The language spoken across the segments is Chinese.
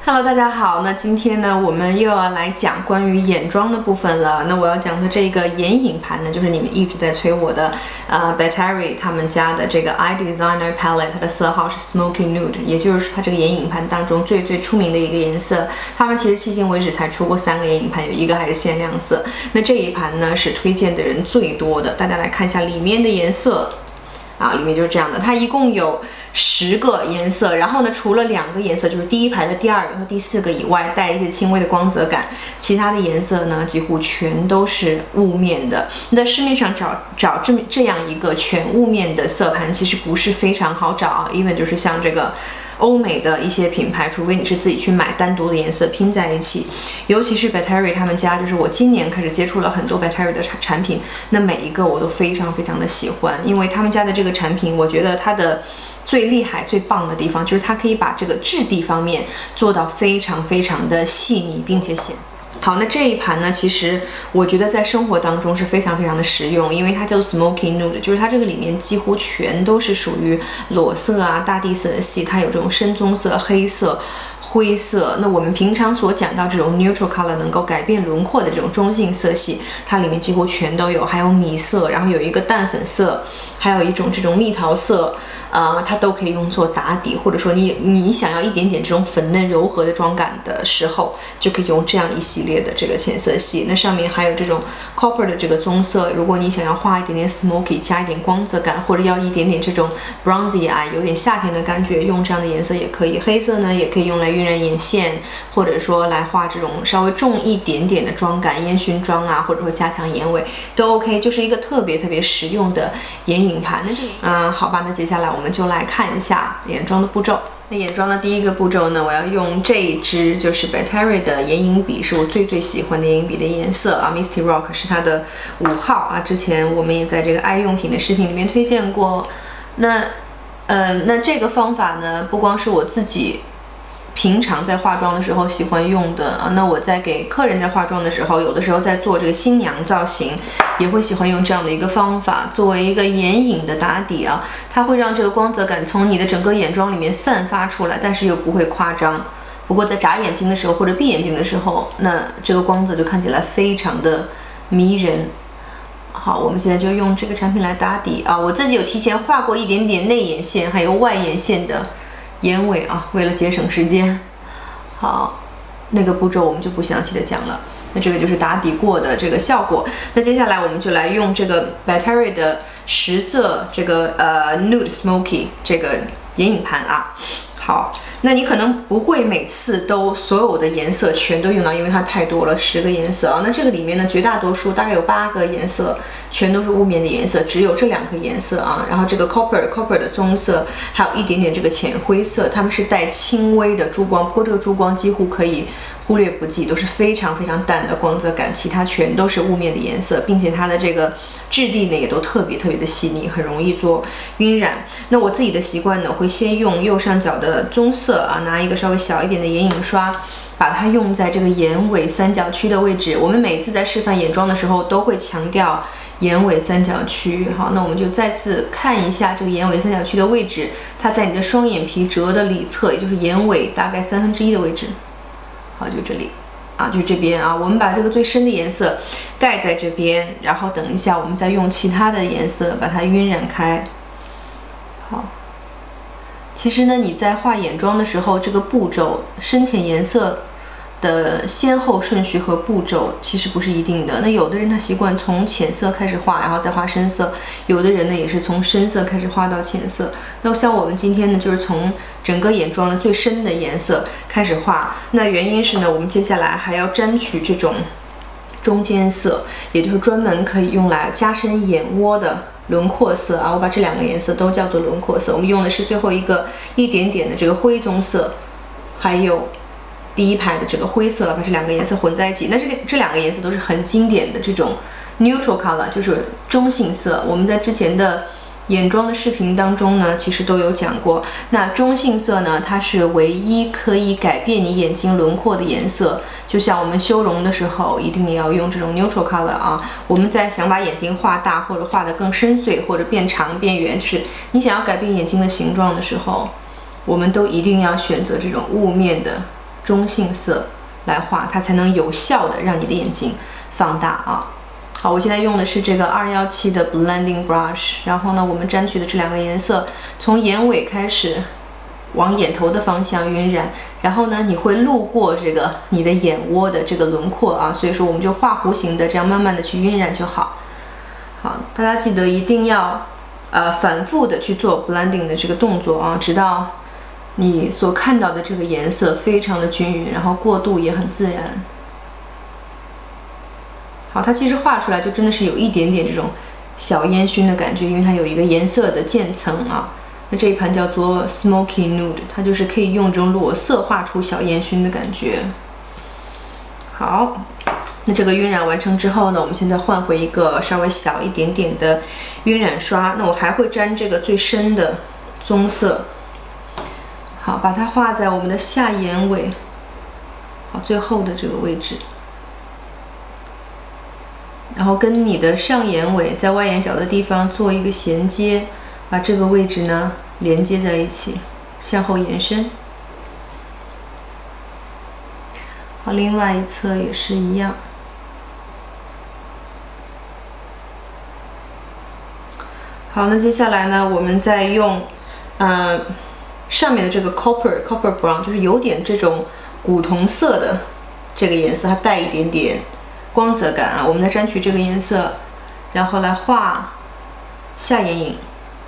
Hello， 大家好。那今天呢，我们又要来讲关于眼妆的部分了。那我要讲的这个眼影盘呢，就是你们一直在催我的Battery 他们家的这个 Eye Designer Palette， 它的色号是 Smoky Nude， 也就是它这个眼影盘当中最出名的一个颜色。他们其实迄今为止才出过3个眼影盘，有一个还是限量色。那这一盘呢是推荐的人最多的，大家来看一下里面的颜色。里面就是这样的，它一共有10个颜色，然后呢，除了2个颜色，就是第一排的第2个和第4个以外，带一些轻微的光泽感，其他的颜色呢，几乎全都是雾面的。那在市面上找这样一个全雾面的色盘，其实不是非常好找啊，even就是像这个欧美的一些品牌，除非你是自己去买单独的颜色拼在一起，尤其是 Battery 他们家，就是我今年开始接触了很多 Battery 的产品，那每一个我都非常的喜欢，因为他们家的这个产品，我觉得它的最厉害、最棒的地方就是它可以把这个质地方面做到非常的细腻，并且显色。好，那这一盘呢，其实我觉得在生活当中是非常的实用，因为它叫做 Smoky Nude， 就是它这个里面几乎全都是属于裸色啊、大地色系，它有这种深棕色、黑色、灰色。那我们平常所讲到这种 neutral color 能够改变轮廓的这种中性色系，它里面几乎全都有，还有米色，然后有一个淡粉色，还有一种这种蜜桃色。它都可以用作打底，或者说你想要一点点这种粉嫩柔和的妆感的时候，就可以用这样一系列的这个浅色系。那上面还有这种 copper 的这个棕色，如果你想要画一点点 smoky， 加一点光泽感，或者要一点点这种 bronzy eye， 有点夏天的感觉，用这样的颜色也可以。黑色呢，也可以用来晕染眼线，或者说来画这种稍微重一点点的妆感，烟熏妆啊，或者说加强眼尾都 OK， 就是一个特别实用的眼影盘。那好吧，那接下来我们就来看一下眼妆的步骤。那眼妆的第一个步骤呢，我要用这一支就是 Battery 的眼影笔，是我最喜欢的眼影笔的颜色啊 ，Misty Rock 是它的5号啊。之前我们也在这个爱用品的视频里面推荐过。那这个方法呢，不光是我自己平常在化妆的时候喜欢用的啊，那我在给客人在化妆的时候，有的时候在做这个新娘造型，也会喜欢用这样的一个方法，作为一个眼影的打底啊，它会让这个光泽感从你的整个眼妆里面散发出来，但是又不会夸张。不过在眨眼睛的时候或者闭眼睛的时候，那这个光泽就看起来非常的迷人。好，我们现在就用这个产品来打底啊，我自己有提前画过一点点内眼线还有外眼线的眼尾啊，为了节省时间。好，那个步骤我们就不详细的讲了。那这个就是打底过的这个效果。那接下来我们就来用这个 Battery 的10色这个Nude Smoky 这个眼影盘啊。好，那你可能不会每次都所有的颜色全都用到，因为它太多了，10个颜色啊。那这个里面呢，绝大多数大概有8个颜色，全都是雾面的颜色，只有这2个颜色啊。然后这个 copper 的棕色，还有一点点这个浅灰色，它们是带轻微的珠光，不过这个珠光几乎可以忽略不计，都是非常淡的光泽感，其他全都是雾面的颜色，并且它的这个质地呢也都特别的细腻，很容易做晕染。那我自己的习惯呢，会先用右上角的棕色啊，拿一个稍微小一点的眼影刷，把它用在这个眼尾三角区的位置。我们每次在示范眼妆的时候都会强调眼尾三角区。好，那我们就再次看一下这个眼尾三角区的位置，它在你的双眼皮折的里侧，也就是眼尾大概1/3的位置。好，就这里啊，就这边啊，我们把这个最深的颜色盖在这边，然后等一下我们再用其他的颜色把它晕染开。好，其实呢，你在画眼妆的时候，这个步骤深浅颜色的先后顺序和步骤其实不是一定的。那有的人他习惯从浅色开始画，然后再画深色；有的人呢也是从深色开始画到浅色。那像我们今天呢，就是从整个眼妆的最深的颜色开始画。那原因是呢，我们接下来还要沾取这种中间色，也就是专门可以用来加深眼窝的轮廓色啊。我把这2个颜色都叫做轮廓色。我们用的是最后一点点的这个灰棕色，还有第一排的这个灰色，把这2个颜色混在一起。那这2个颜色都是很经典的这种 neutral color， 就是中性色。我们在之前的眼妆的视频当中呢，其实都有讲过。那中性色呢，它是唯一可以改变你眼睛轮廓的颜色。就像我们修容的时候，一定要用这种 neutral color 啊。我们在想把眼睛画大，或者画得更深邃，或者变长变圆，就是你想要改变眼睛的形状的时候，我们都一定要选择这种雾面的中性色来画，它才能有效的让你的眼睛放大啊。好，我现在用的是这个217的 blending brush， 然后呢，我们沾取的这2个颜色，从眼尾开始往眼头的方向晕染，然后呢，你会路过这个你的眼窝的这个轮廓啊，所以说我们就画弧形的这样慢慢的去晕染就好。好，大家记得一定要反复的去做 blending 的这个动作啊，直到你所看到的这个颜色非常的均匀，然后过渡也很自然。好，它其实画出来就真的是有一点点这种小烟熏的感觉，因为它有一个颜色的渐层啊。那这一盘叫做 Smoky Nude， 它就是可以用这种裸色画出小烟熏的感觉。好，那这个晕染完成之后呢，我们现在换回一个稍微小一点点的晕染刷。那我还会沾这个最深的棕色。好，把它画在我们的下眼尾，好，最后的这个位置。然后跟你的上眼尾在外眼角的地方做一个衔接，把这个位置呢连接在一起，向后延伸。好，另外一侧也是一样。好，那接下来呢，我们再用上面的这个 copper brown， 就是有点这种古铜色的这个颜色，它带一点点光泽感啊。我们来沾取这个颜色，然后来画下眼影。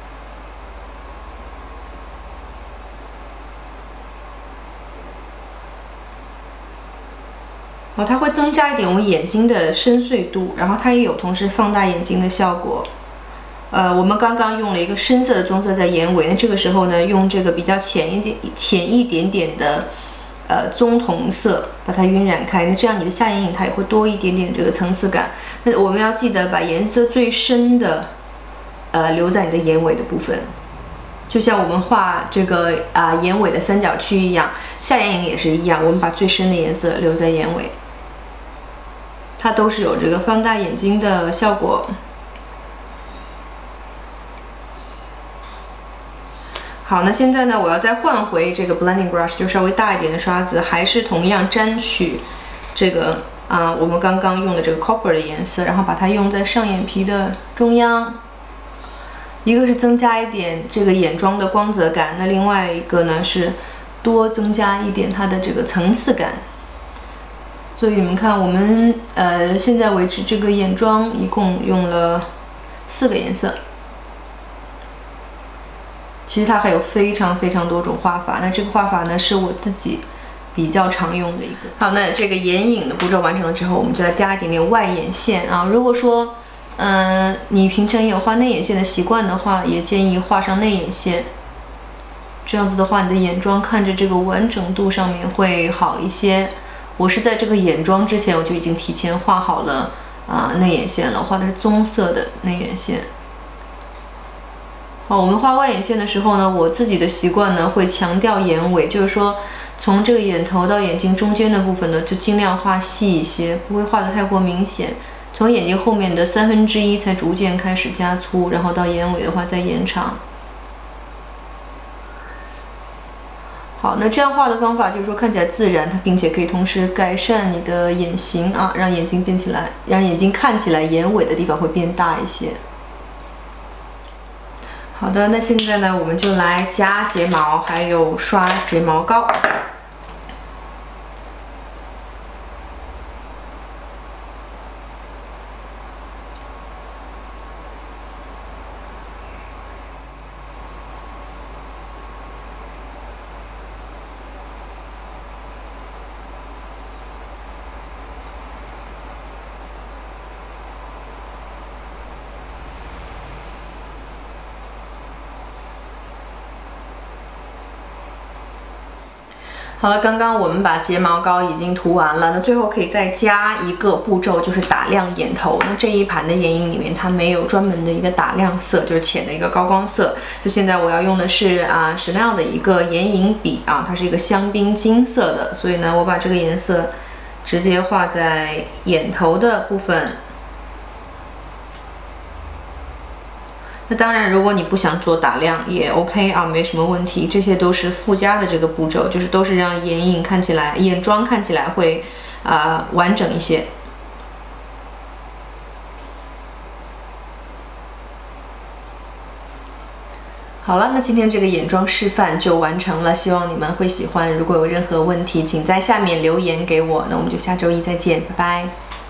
它会增加一点我们眼睛的深邃度，然后它也有同时放大眼睛的效果。我们刚刚用了一个深色的棕色在眼尾，那这个时候呢，用这个比较浅一点点的棕铜色把它晕染开，那这样你的下眼影它也会多一点点这个层次感。那我们要记得把颜色最深的留在你的眼尾的部分，就像我们画这个眼尾的三角区一样，下眼影也是一样，我们把最深的颜色留在眼尾。它都是有这个放大眼睛的效果。好，那现在呢，我要再换回这个 blending brush， 就稍微大一点的刷子，还是同样沾取这个我们刚刚用的这个 copper 的颜色，然后把它用在上眼皮的中央。一个是增加一点这个眼妆的光泽感，那另外一个呢是多增加一点它的这个层次感。所以你们看，我们现在为止这个眼妆一共用了4个颜色。其实它还有非常多种画法，那这个画法呢是我自己比较常用的一个。好，那这个眼影的步骤完成了之后，我们就来加一点点外眼线啊。如果说你平常也有画内眼线的习惯的话，也建议画上内眼线。这样子的话，你的眼妆看着这个完整度上面会好一些。我是在这个眼妆之前我就已经提前画好了内眼线了，画的是棕色的内眼线。好，我们画外眼线的时候呢，我自己的习惯呢会强调眼尾，就是说从这个眼头到眼睛中间的部分呢，就尽量画细一些，不会画得太过明显。从眼睛后面的1/3才逐渐开始加粗，然后到眼尾的话再延长。好，那这样画的方法就是说看起来自然，它并且可以同时改善你的眼型啊，让眼睛变起来，让眼睛看起来眼尾的地方会变大一些。好的，那现在呢，我们就来夹睫毛，还有刷睫毛膏。好了，刚刚我们把睫毛膏已经涂完了，那最后可以再加一个步骤，就是打亮眼头。那这一盘的眼影里面它没有专门的一个打亮色，就是浅的一个高光色。就现在我要用的是Chanel 的一个眼影笔啊，它是一个香槟金色的，所以呢，我把这个颜色直接画在眼头的部分。 那当然，如果你不想做打亮也 OK 啊，没什么问题。这些都是附加的这个步骤，就是都是让眼妆看起来会完整一些。好了，那今天这个眼妆示范就完成了，希望你们会喜欢。如果有任何问题，请在下面留言给我。那我们就下周一再见，拜拜。